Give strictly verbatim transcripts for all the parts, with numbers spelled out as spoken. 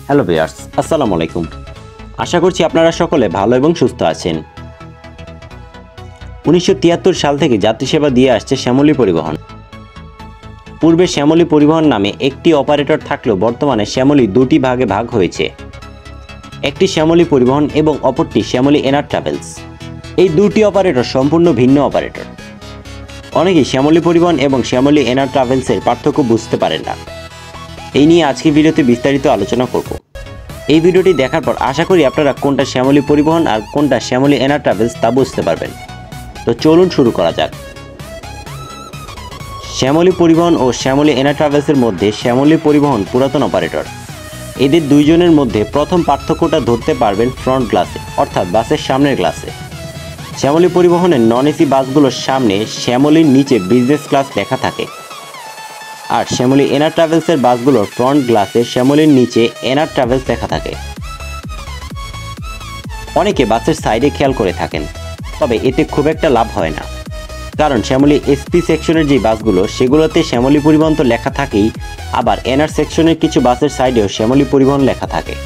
Hello viewers, আসসালামু আলাইকুম। আশা করছি আপনারা সকলে ভালো এবং সুস্থ আছেন। উনিশশো তিয়াত্তর সাল থেকে যাত্রী সেবা দিয়ে আসছে শ্যামলী পরিবহন। পূর্বে শ্যামলী পরিবহন নামে একটি অপারেটর থাকলেও বর্তমানে শ্যামলী দুটি ভাগে ভাগ হয়েছে। একটি শ্যামলী পরিবহন এবং অপরটি শ্যামলী এনার ট্রাভেলস। এই দুটি অপারেটর সম্পূর্ণ ভিন্ন অপারেটর। অনেকেই শ্যামলী পরিবহন এবং শ্যামলী এনার ট্রাভেলসের পার্থক্য বুঝতে পারেন না। এই নিয়ে আজকের ভিডিওতে বিস্তারিত আলোচনা করব। এই ভিডিওটি দেখার পর আশা করি আপনারা কোনটা শ্যামলী পরিবহন আর কোনটা শ্যামলী এনার ট্রাভেলস তা বুঝতে পারবেন। তো চলুন শুরু করা যাক। শ্যামলী পরিবহন ও শ্যামলী এনার ট্রাভেলসের মধ্যে শ্যামলী পরিবহন পুরাতন অপারেটর। এদের দুইজনের মধ্যে প্রথম পার্থক্যটা ধরতে পারবেন ফ্রন্ট গ্লাসে, অর্থাৎ বাসের সামনের গ্লাসে। শ্যামলী পরিবহনের নন এসি বাসগুলোর সামনে শ্যামলীর নিচে বিজনেস ক্লাস লেখা থাকে, আর শ্যামলী এনার ট্রাভেলসের বাসগুলোর ফ্রন্ট গ্লাসে শ্যামলীর নিচে এনার ট্রাভেলস লেখা থাকে। অনেকে বাসের সাইডে খেয়াল করে থাকেন, তবে এতে খুব একটা লাভ হয় না, কারণ শ্যামলী এসপি সেকশনের যে বাসগুলো সেগুলোতে শ্যামলী পরিবহন তো লেখা থাকেই, আবার এনআর সেকশনের কিছু বাসের সাইডেও শ্যামলী পরিবহন লেখা থাকে।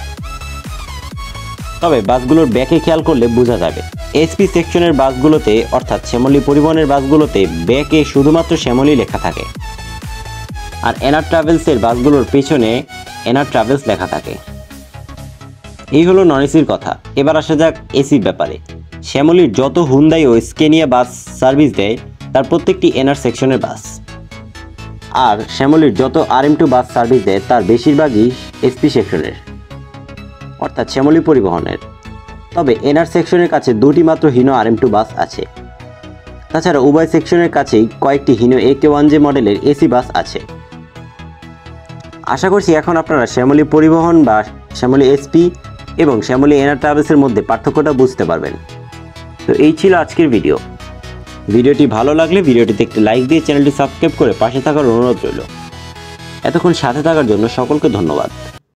তবে বাসগুলোর ব্যাকে খেয়াল করলে বোঝা যাবে এসপি সেকশনের বাসগুলোতে, অর্থাৎ শ্যামলী পরিবহনের বাসগুলোতে ব্যাকে শুধুমাত্র শ্যামলী লেখা থাকে, আর এনার ট্রাভেলসের বাসগুলোর পেছনে এনার ট্রাভেলস লেখা থাকে। এই হলো নন এসির কথা। এবার আসা যাক এসির ব্যাপারে। শ্যামলীর যত হুন্দাই ও স্কেনিয়া বাস সার্ভিস দেয় তার প্রত্যেকটি এনার সেকশনের বাস, আর শ্যামলীর যত R M two bus service দেয় তার বেশিরভাগই এসপি সেকশনের, অর্থাৎ শ্যামলী পরিবহনের। তবে এনআর সেকশনের কাছে দুটি মাত্র Hino R M two bus আছে। তাছাড়া উভয় সেকশনের কাছেই কয়েকটি Hino A K one J মডেলের এসি বাস আছে। আশা করছি এখন আপনারা শ্যামলী পরিবহন বা শ্যামলী এসপি এবং শ্যামলী এনার ট্রাভেলসের মধ্যে পার্থক্যটা বুঝতে পারবেন। তো এই ছিল আজকের ভিডিও। ভিডিওটি ভালো লাগলে ভিডিওটিতে একটি লাইক দিয়ে চ্যানেলটি সাবস্ক্রাইব করে পাশে থাকার অনুরোধ রইল। এতক্ষণ সাথে থাকার জন্য সকলকে ধন্যবাদ।